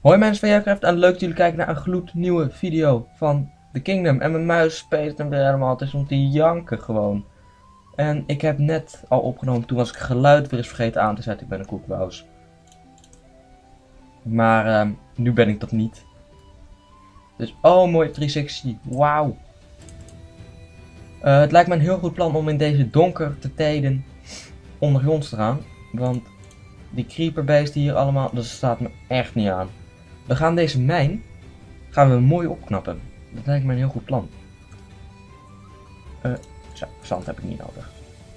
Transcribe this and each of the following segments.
Hoi mensen van Jackraft en leuk dat jullie kijken naar een gloednieuwe video van The Kingdom. En mijn muis speelt hem weer helemaal, het is om te janken gewoon. En ik heb net al opgenomen, toen was ik geluid weer eens vergeten aan te zetten, ik ben een koekbuis. Maar nu ben ik dat niet. Dus oh mooi 360, wauw. Het lijkt me een heel goed plan om in deze donkerte tijden ondergronds te gaan. Want die creeperbeesten hier allemaal, dat staat me echt niet aan. We gaan deze mijn mooi opknappen. Dat lijkt me een heel goed plan. Zo, zand heb ik niet nodig.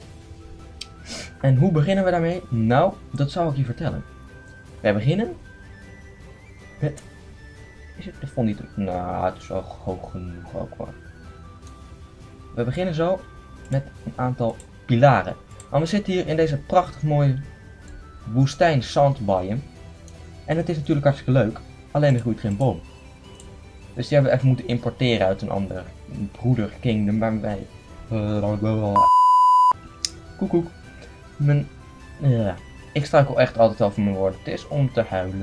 En hoe beginnen we daarmee? Nou, dat zal ik je vertellen. Wij beginnen met... Is het de fondiet? Nou, het is wel hoog genoeg ook hoor. We beginnen zo met een aantal pilaren. En we zitten hier in deze prachtig mooie woestijn zandbiome. En het is natuurlijk hartstikke leuk. Alleen er groeit geen boom. Dus die hebben we even moeten importeren uit een ander broeder kingdom waarbij... Koekoek. Ik struikel echt altijd over mijn woorden. Het is om te huilen.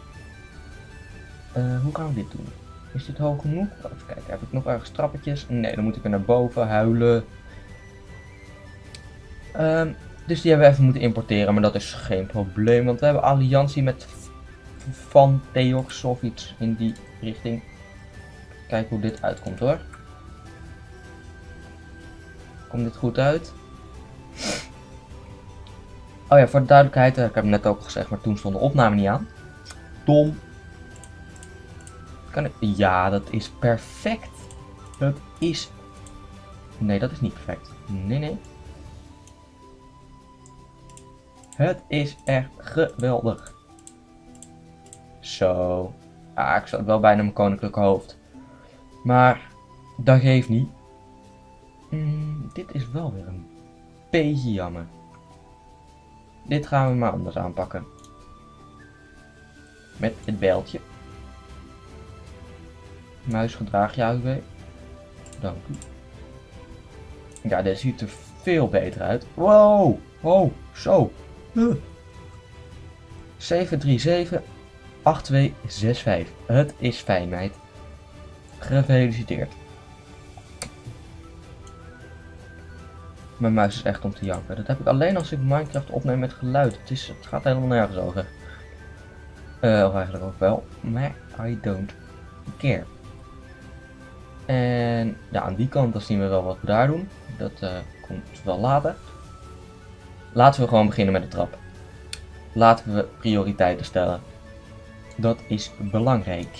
Hoe gaan we dit doen? Is dit hoog genoeg? Even kijken, heb ik nog ergens trappetjes? Nee, dan moet ik weer naar boven huilen. Dus die hebben we even moeten importeren, maar dat is geen probleem. Want we hebben alliantie met Van Theox of iets in die richting. Kijk hoe dit uitkomt hoor. Komt dit goed uit? Oh ja, voor de duidelijkheid, ik heb het net ook gezegd, maar toen stond de opname niet aan. Dom. Kan ik... Ja, dat is perfect. Dat is... Nee, dat is niet perfect. Nee. Het is echt geweldig. Zo. Ah, ik zat wel bijna mijn koninklijke hoofd. Maar dat geeft niet. Dit is wel weer een beetje jammer. Dit gaan we maar anders aanpakken. Met het bijltje. Muisgedrag jou weer. Dank u. Ja, dit ziet er veel beter uit. Wow. Oh, zo. 737 8265. Het is fijn, meid. Gefeliciteerd. Mijn muis is echt om te janken. Dat heb ik alleen als ik Minecraft opneem met geluid. Het gaat helemaal nergens over. Of eigenlijk ook wel. Maar I don't care. En ja, aan die kant dan zien we wel wat we daar doen. Dat komt wel later. Laten we gewoon beginnen met de trap. Laten we prioriteiten stellen. Dat is belangrijk.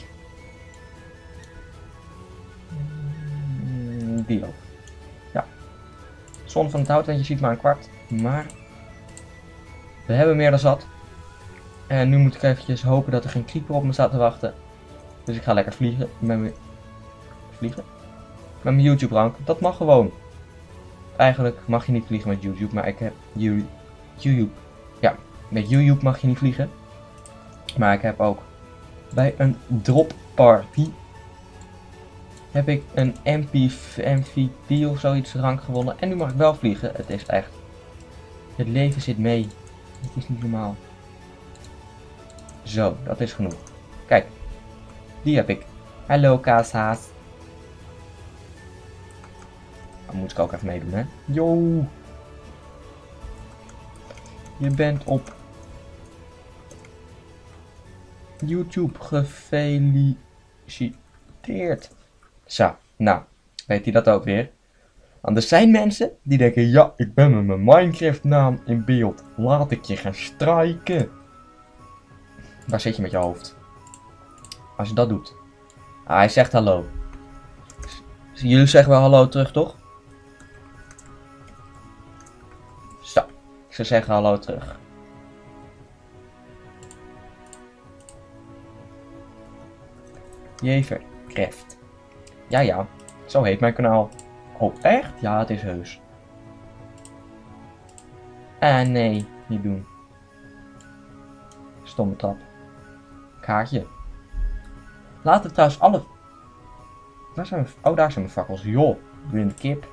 Die ook. Ja. Zon van het hout, want je ziet maar een kwart. Maar we hebben meer dan zat. En nu moet ik eventjes hopen dat er geen creeper op me staat te wachten. Dus ik ga lekker vliegen met mijn... Met mijn YouTube rank. Dat mag gewoon. Eigenlijk mag je niet vliegen met YouTube, maar ik heb YouTube. Ja, met YouTube mag je niet vliegen. Maar ik heb ook bij een drop party heb ik een MVP of zoiets rank gewonnen. En nu mag ik wel vliegen. Het is echt... Het leven zit mee. Het is niet normaal. Zo, dat is genoeg. Kijk. Die heb ik. Hallo kaashaas. Dan moet ik ook even meedoen, hè. Yo. Je bent op YouTube gefeliciteerd. Zo, nou, weet hij dat ook weer? Want er zijn mensen die denken, ja, ik ben met mijn Minecraft naam in beeld. Laat ik je gaan strijken. Waar zit je met je hoofd? Als je dat doet. Ah, hij zegt hallo. Jullie zeggen wel hallo terug, toch? Zo, ze zeggen hallo terug. Jevercraft. Ja, zo heet mijn kanaal. Oh, echt? Ja, het is heus. Nee, niet doen. Stomme trap. Kaartje. Laten we trouwens alle... Waar zijn we... Oh, daar zijn mijn fakkels. Joh, windkip.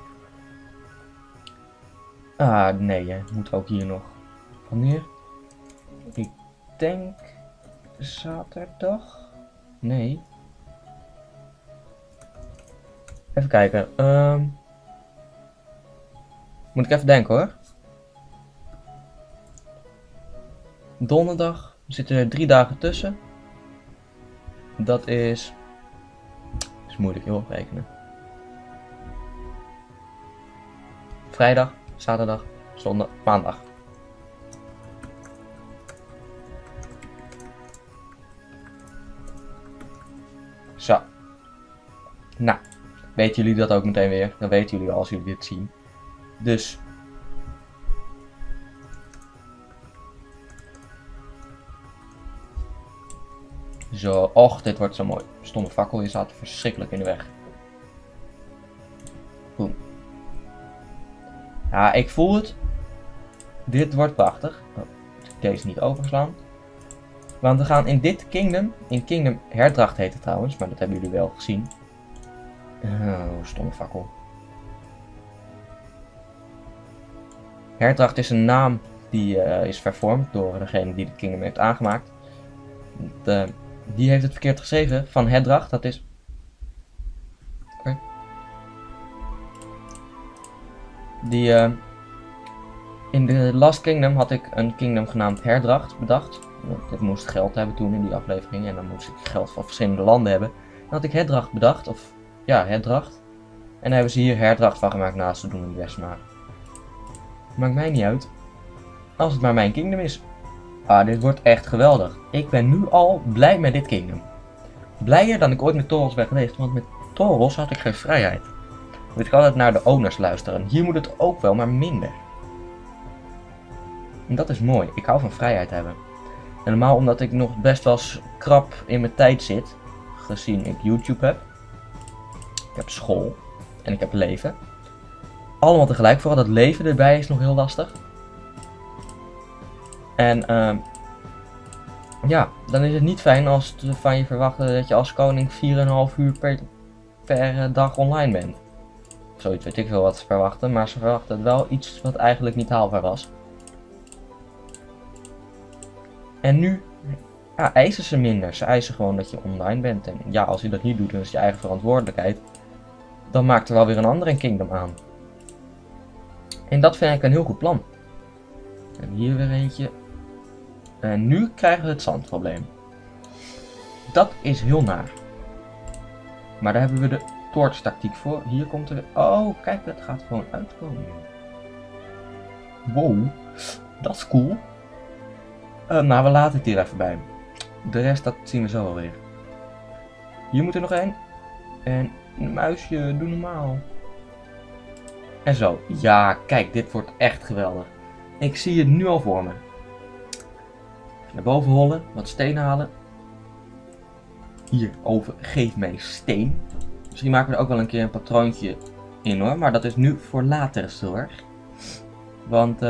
Nee, hè. Moet ook hier nog. Wanneer? Ik denk... zaterdag? Nee. Even kijken. Moet ik even denken hoor. Donderdag zitten er 3 dagen tussen. Dat is moeilijk heel rekenen. Vrijdag, zaterdag, zondag, maandag. Zo. Nou, weten jullie dat ook meteen weer. Dan weten jullie als jullie dit zien. Dus. Zo, och, dit wordt zo mooi. Stomme fakkel, je staat verschrikkelijk in de weg. Boem. Ja, ik voel het. Dit wordt prachtig. Oh, deze niet overslaan. Want we gaan in dit kingdom. In Kingdom Herdracht heet het trouwens, maar dat hebben jullie wel gezien. Oh, stomme fakkel. Herdracht is een naam die is vervormd door degene die de kingdom heeft aangemaakt. Die heeft het verkeerd geschreven. Van Herdracht, dat is... Oké. In de Last Kingdom had ik een kingdom genaamd Herdracht bedacht. Ik moest geld hebben toen in die aflevering en dan moest ik geld van verschillende landen hebben. Dan had ik Herdracht bedacht, of ja, Herdracht. En dan hebben ze hier Herdracht van gemaakt naast te doen in best maar. Maakt mij niet uit. Als het maar mijn kingdom is. Ah, dit wordt echt geweldig. Ik ben nu al blij met dit kingdom. Blijer dan ik ooit met Toros ben geweest, want met Toros had ik geen vrijheid. Moet ik altijd naar de owners luisteren. Hier moet het ook wel, maar minder. En dat is mooi. Ik hou van vrijheid hebben. En normaal omdat ik nog best wel krap in mijn tijd zit, gezien ik YouTube heb. Ik heb school. En ik heb leven. Allemaal tegelijk, vooral dat leven erbij is nog heel lastig. En ja, dan is het niet fijn als ze van je verwachten dat je als koning 4,5 uur per dag online bent. Zoiets, weet ik veel wat ze verwachten, maar ze verwachten wel iets wat eigenlijk niet haalbaar was. En nu ja, eisen ze minder. Ze eisen gewoon dat je online bent. En ja, als je dat niet doet, dan is het je eigen verantwoordelijkheid. Dan maakt er wel weer een andere kingdom aan. En dat vind ik een heel goed plan. En hier weer eentje. En nu krijgen we het zandprobleem. Dat is heel naar. Maar daar hebben we de toortstactiek voor. Hier komt er... Oh, kijk, dat gaat gewoon uitkomen. Wow, dat is cool. Nou, we laten het hier even bij. De rest, dat zien we zo wel weer. Hier moet er nog één. En een muisje, doe normaal. En zo. Ja, kijk, dit wordt echt geweldig. Ik zie het nu al voor me. Naar boven hollen, wat steen halen. Hier, over, geef mij steen. Misschien maken we er ook wel een keer een patroontje in hoor. Maar dat is nu voor latere zorg. Want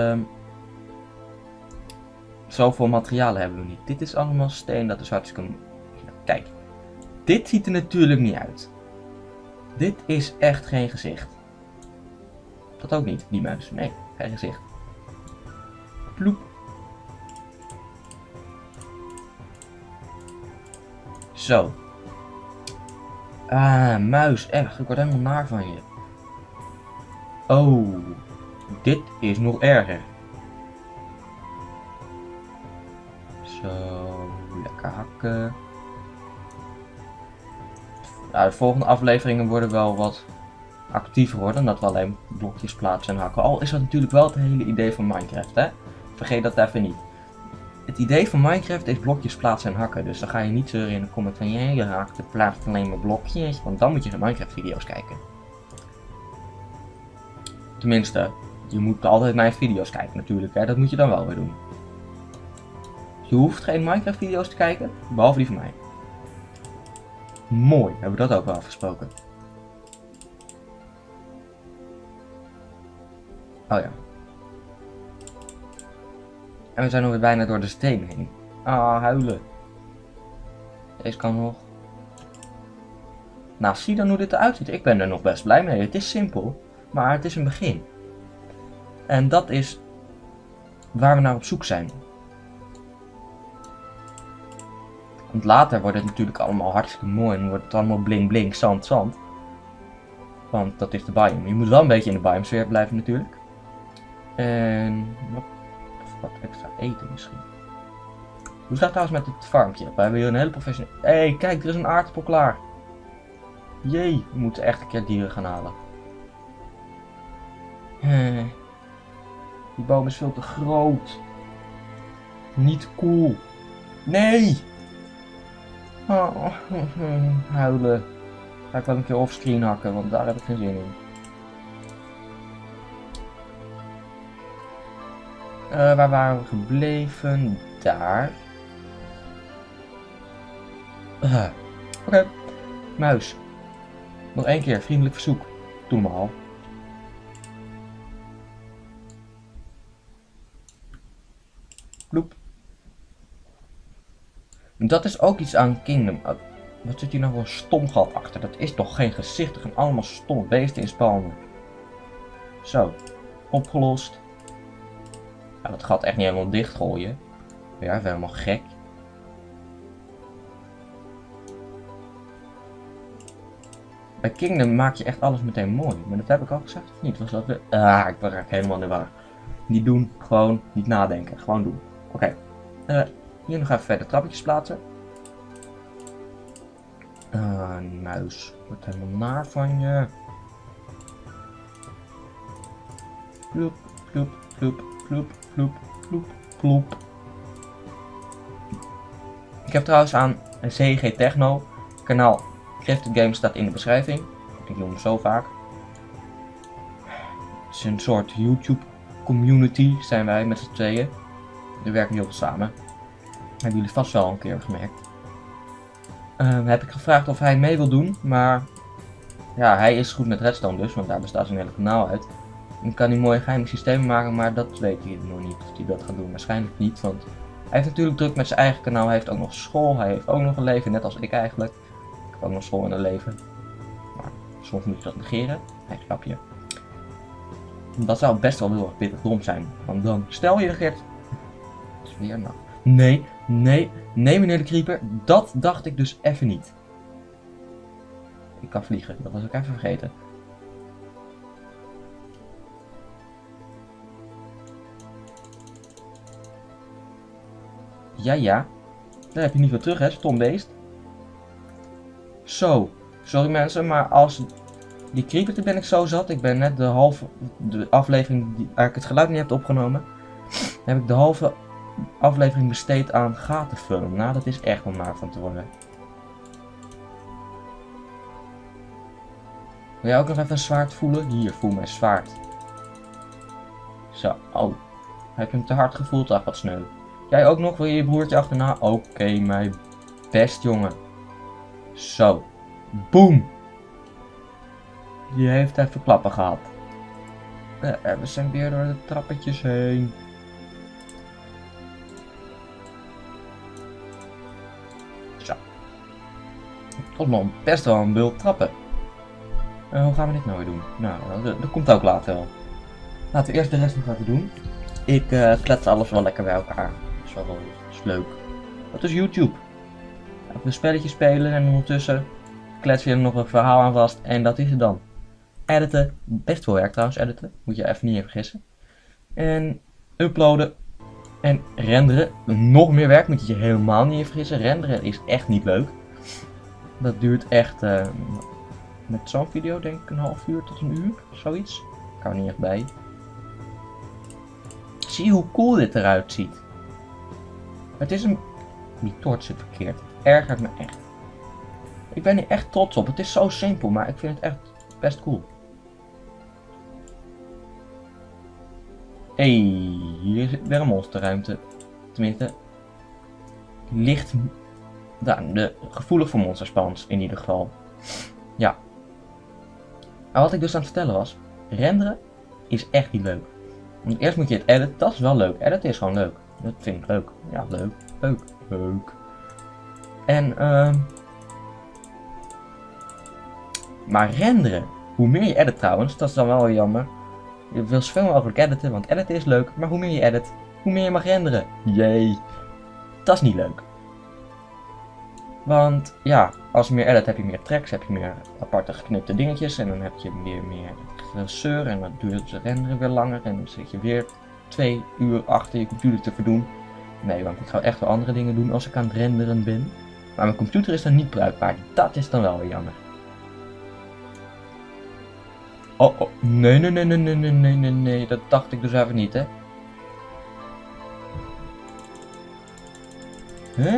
zoveel materialen hebben we niet. Dit is allemaal steen, dat is hartstikke... Kijk, dit ziet er natuurlijk niet uit. Dit is echt geen gezicht. Dat ook niet, die muis. Nee, geen gezicht. Ploep. Zo. Ah, muis, echt. Ik word helemaal naar van je. Oh, dit is nog erger. Zo, lekker hakken. Nou, de volgende afleveringen worden wel wat actiever worden, dat we alleen blokjes plaatsen en hakken. Al is dat natuurlijk wel het hele idee van Minecraft, hè. Vergeet dat even niet. Het idee van Minecraft is blokjes plaatsen en hakken, dus dan ga je niet zeuren in de comment van je hakt, het plaatst alleen maar blokjes, want dan moet je geen Minecraft video's kijken. Tenminste, je moet altijd mijn video's kijken natuurlijk, hè. Dat moet je dan wel weer doen. Je hoeft geen Minecraft video's te kijken, behalve die van mij. Mooi, hebben we dat ook wel afgesproken. Oh ja. En we zijn alweer bijna door de steen heen. Ah, huilen. Deze kan nog. Nou, zie dan hoe dit eruit ziet. Ik ben er nog best blij mee. Het is simpel, maar het is een begin. En dat is waar we naar op zoek zijn. Want later wordt het natuurlijk allemaal hartstikke mooi en wordt het allemaal bling bling, zand zand. Want dat is de biome. Je moet wel een beetje in de biome sfeer blijven natuurlijk. En wat extra eten misschien. Hoe staat het trouwens met het farmpje? We hebben hier een hele professionele... Hé, kijk, er is een aardappel klaar. Jee, we moeten echt een keer dieren gaan halen. Die boom is veel te groot. Niet cool. Nee! Oh, huilen. Ga ik wel een keer offscreen hakken, want daar heb ik geen zin in. Waar waren we gebleven? Daar. Oké. Muis. Nog één keer, vriendelijk verzoek. Doe maar al. Bloep. Dat is ook iets aan Kingdom. Wat zit hier nou voor een stom gat achter? Dat is toch geen gezicht? Er gaan allemaal stomme beesten in spawnen. Zo. Opgelost. Ja, dat gat echt niet helemaal dichtgooien. Ja, even helemaal gek. Bij Kingdom maak je echt alles meteen mooi. Maar dat heb ik al gezegd of niet? Was dat weer... ik ben eigenlijk helemaal in de war. Niet doen, gewoon niet nadenken. Gewoon doen. Oké. Hier nog even verder trapjes plaatsen. Muis. Wordt helemaal naar van je. Ploep, ploep, ploep, ploep, ploep, ploep, ploep. Ik heb trouwens aan CG Techno. Kanaal Crafted Games staat in de beschrijving. Ik noem hem zo vaak. Het is een soort YouTube community zijn wij met z'n tweeën. We werken heel veel samen. Hebben jullie vast wel een keer gemerkt. Heb ik gevraagd of hij mee wil doen, maar ja, hij is goed met Redstone dus, want daar bestaat zijn hele kanaal uit. Dan kan hij mooie geheime systemen maken, maar dat weet hij nog niet of hij dat gaat doen. Waarschijnlijk niet, want hij heeft natuurlijk druk met zijn eigen kanaal. Hij heeft ook nog school, hij heeft ook nog een leven, net als ik eigenlijk. Ik heb ook nog school en een leven. Maar soms moet je dat negeren. Nee, snap je. Dat zou best wel heel erg pittig dom zijn. Want dan, stel je negeert. Het is weer nacht. Nee, nee, nee meneer de Creeper. Dat dacht ik dus even niet. Ik kan vliegen, dat was ik even vergeten. Ja. Daar heb je niet veel terug, hè, stom beest. Zo. Sorry mensen, maar als die creeper ben ik zo zat. Ik ben net de aflevering waar ik het geluid niet heb opgenomen. Heb ik de halve aflevering besteed aan gaten vullen. Nou, dat is echt om naar van te worden. Wil jij ook nog even een zwaard voelen? Hier, voel mijn zwaard. Zo, oh. Heb je hem te hard gevoeld? Ach, wat sneu. Jij ook nog? Wil je je broertje achterna? Oké, mijn best jongen. Zo. Boom. Die heeft even klappen gehad. We zijn weer door de trappetjes heen. Zo. Tot nog best wel een bult trappen. Hoe gaan we dit nou weer doen? Nou, dat komt ook later wel. Laten we eerst de rest nog even doen. Ik klets alles wel lekker bij elkaar. Dat is leuk. Dat is YouTube. Even een spelletje spelen en ondertussen klets je er nog een verhaal aan vast en dat is het dan. Editen, best veel werk trouwens, editen. Moet je even niet vergissen. En uploaden en renderen. Nog meer werk moet je je helemaal niet vergissen. Renderen is echt niet leuk. Dat duurt echt met zo'n video denk ik een half uur tot een uur, zoiets. Ik hou er niet echt bij. Zie hoe cool dit eruit ziet. Het is een... Die toort zit verkeerd. Het ergert me echt. Ik ben hier echt trots op. Het is zo simpel, maar ik vind het echt best cool. Hey, hier zit weer een monsterruimte. Tenminste, licht... gevoelig voor monsterspawns in ieder geval. Ja. Maar wat ik dus aan het vertellen was, renderen is echt niet leuk. Want eerst moet je het editen, dat is wel leuk. Editen is gewoon leuk. Dat vind ik leuk. Ja, leuk. En maar renderen, hoe meer je edit trouwens, dat is dan wel jammer. Je wil zoveel mogelijk editen, want editen is leuk. Maar hoe meer je edit, hoe meer je mag renderen. Jee, dat is niet leuk. Want ja, als je meer edit heb je meer tracks, heb je meer aparte geknipte dingetjes en dan heb je weer meer gezeur en dan duurt het renderen weer langer en dan zit je weer 2 uur achter je computer te verdoen. Nee, want ik ga echt wel andere dingen doen als ik aan het renderen ben. Maar mijn computer is dan niet bruikbaar, dat is dan wel weer jammer. Oh, oh, nee, dat dacht ik dus even niet, hè. Huh?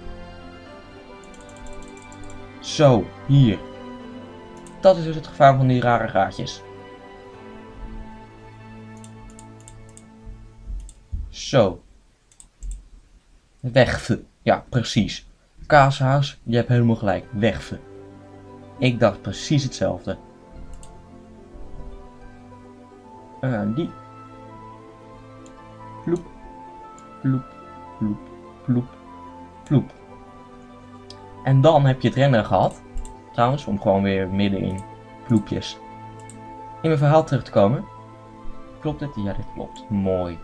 Zo, hier. Dat is dus het gevaar van die rare gaatjes. Zo. Wegve. Ja, precies. Kaashuis, je hebt helemaal gelijk. Wegve. Ik dacht precies hetzelfde. Die. Ploep. Ploep. Ploep. Ploep. Ploep. En dan heb je het renderen gehad. Trouwens, om gewoon weer midden in ploepjes in mijn verhaal terug te komen. Klopt dit? Ja, dit klopt. Mooi.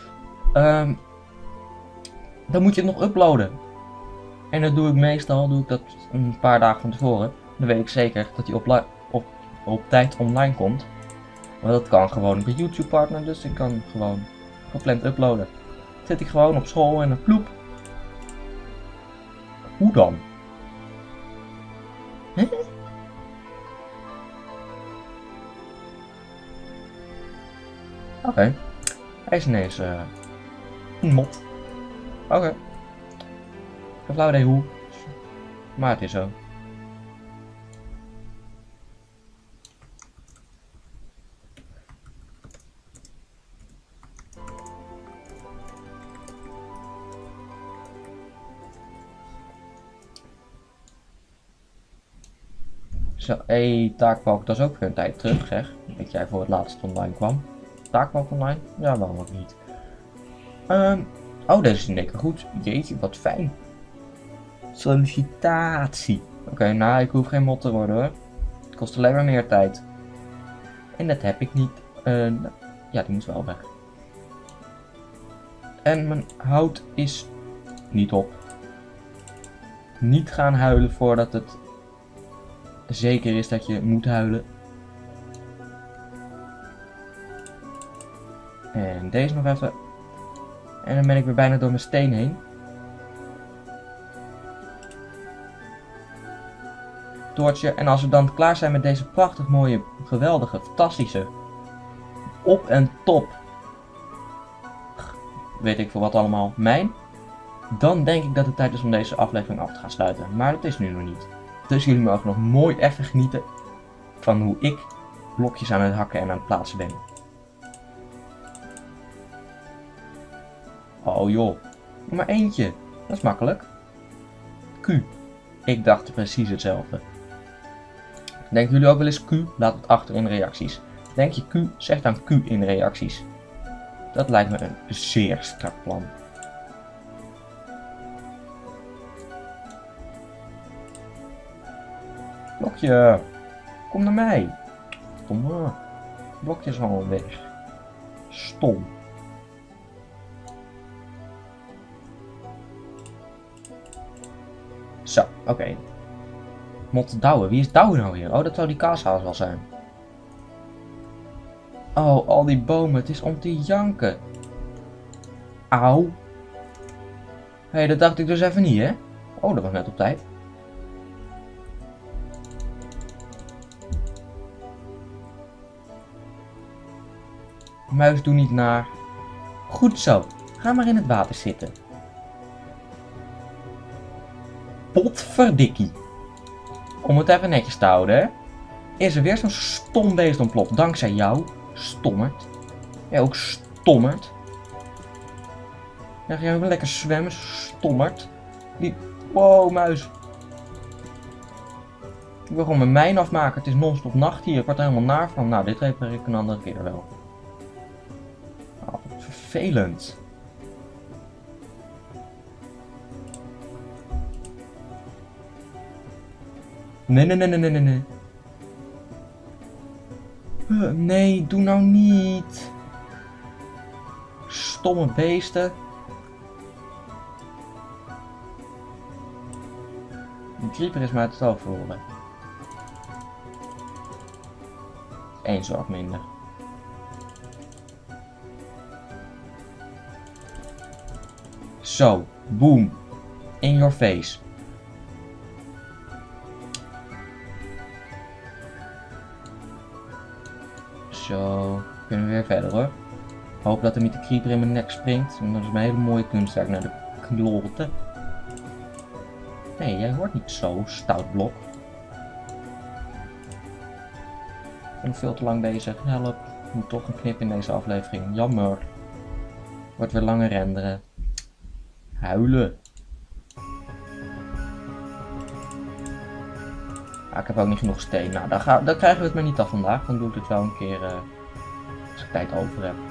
Dan moet je het nog uploaden. En dat doe ik meestal dat een paar dagen van tevoren. Dan weet ik zeker dat hij op tijd online komt. Maar dat kan gewoon bij YouTube partner, dus ik kan gewoon gepland uploaden. Zit ik gewoon op school en een ploep. Hoe dan? Huh? Oké. Hij is ineens een mot. Oké. Geen flauw idee hoe. Maar het is zo. Zo, taakbalk, dat is ook weer een tijd terug, zeg. Dat jij voor het laatst online kwam. Taakbalk online? Ja, waarom ook niet. Oh, deze is in één keer goed. Jeetje, wat fijn. Sollicitatie. Oké, nou, ik hoef geen mot te worden hoor. Het kost alleen maar meer tijd. En dat heb ik niet. Ja, die moet wel weg. En mijn hout is niet op. Niet gaan huilen voordat het zeker is dat je moet huilen. En deze nog even. En dan ben ik weer bijna door mijn steen heen. Toortje. En als we dan klaar zijn met deze prachtig mooie, geweldige, fantastische, op en top, weet ik voor wat allemaal, mijn, dan denk ik dat het tijd is om deze aflevering af te gaan sluiten. Maar dat is nu nog niet. Dus jullie mogen nog mooi even genieten van hoe ik blokjes aan het hakken en aan het plaatsen ben. Oh joh, maar eentje. Dat is makkelijk. Q. Ik dacht precies hetzelfde. Denken jullie ook wel eens Q? Laat het achter in de reacties. Denk je Q? Zeg dan Q in de reacties. Dat lijkt me een zeer strak plan. Blokje, kom naar mij. Stomme. Blokje is al weg. Stom. Zo, oké. Mot Douwe. Wie is Douwe nou weer? Oh, dat zou die kaashaas wel zijn. Oh, al die bomen. Het is om te janken. Auw. Hé, dat dacht ik dus even niet, hè? Oh, dat was net op tijd. Muis, doe niet naar. Goed zo. Ga maar in het water zitten. Potverdikkie. Om het even netjes te houden, hè. Is er weer zo'n stom beest ontploft. Dankzij jou. Stommerd. Jij ook stommerd. Ja, ga jij ook lekker zwemmen. Stommerd. Die... Wow, muis. Ik wil gewoon mijn mijn afmaken. Het is non-stop nacht hier. Ik word er helemaal naar van. Nou, dit repareer ik een andere keer wel. Oh, vervelend. Nee. Nee, doe nou niet. Stomme beesten. creeper is me uit het oog verloren. 1 zorg minder. Zo, boom. In your face. Zo, kunnen we weer verder hoor. Hoop dat er niet de creeper in mijn nek springt. Want dat is mijn hele mooie kunstwerk naar de kloten. Nee, jij hoort niet zo, stout blok. Ik ben veel te lang bezig. Help. Ik moet toch een knip in deze aflevering. Jammer. Wordt weer langer renderen. Huilen. Ah, ik heb ook niet genoeg steen. Nou, dan krijgen we het maar niet af vandaag. Dan doe ik het wel een keer als ik tijd over heb.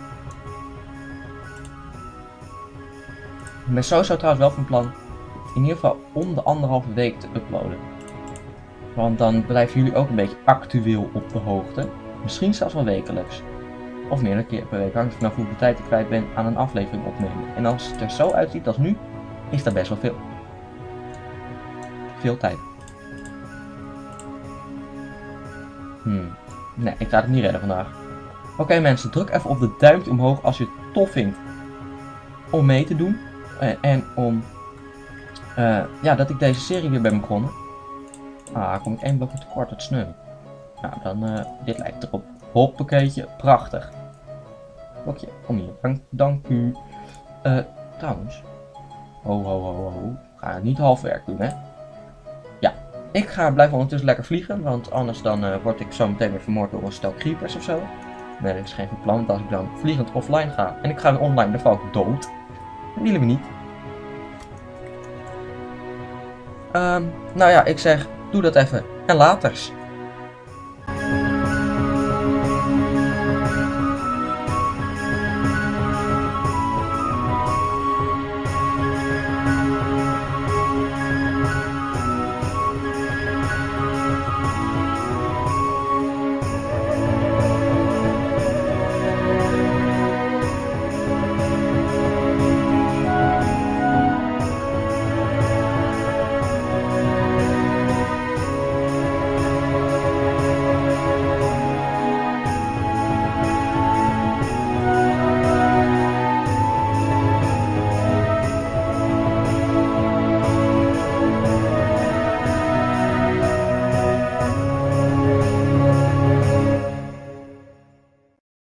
Ik ben sowieso trouwens wel van plan in ieder geval om de 1,5 week te uploaden. Want dan blijven jullie ook een beetje actueel op de hoogte. Misschien zelfs wel wekelijks. Of meerdere keer per week. Hangt vanaf hoeveel tijd ik kwijt ben aan een aflevering opnemen. En als het er zo uitziet als nu, is dat best wel veel. Veel tijd. Nee, ik ga het niet redden vandaag. Oké mensen, druk even op de duimpje omhoog als je het tof vindt om mee te doen. En om, ja, dat ik deze serie weer ben begonnen. Ah, kom ik 1 blokje tekort, het sneu. Nou, dan, dit lijkt erop. Hoppakeetje, prachtig. Blokje, kom hier, dank u. Trouwens. Ho. Ga niet halfwerk doen, hè. Ja, ik ga blijven ondertussen lekker vliegen, want anders dan word ik zo meteen weer vermoord door een stel creepers of zo. Nee, dat is geen goed plan, want als ik dan vliegend offline ga en ik ga weer online, dan val ik dood. Dat willen we niet. Nou ja, ik zeg, doe dat even en laters.